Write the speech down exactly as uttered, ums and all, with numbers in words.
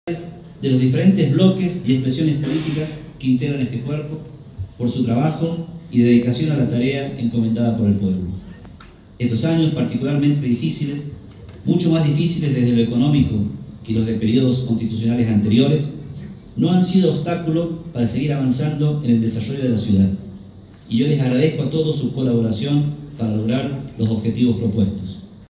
de los diferentes bloques y expresiones políticas que integran este cuerpo, por su trabajo y dedicación a la tarea encomendada por el pueblo. Estos años particularmente difíciles, mucho más difíciles desde lo económico que los de periodos constitucionales anteriores, no han sido obstáculo para seguir avanzando en el desarrollo de la ciudad. Y yo les agradezco a todos su colaboración para lograr los objetivos propuestos.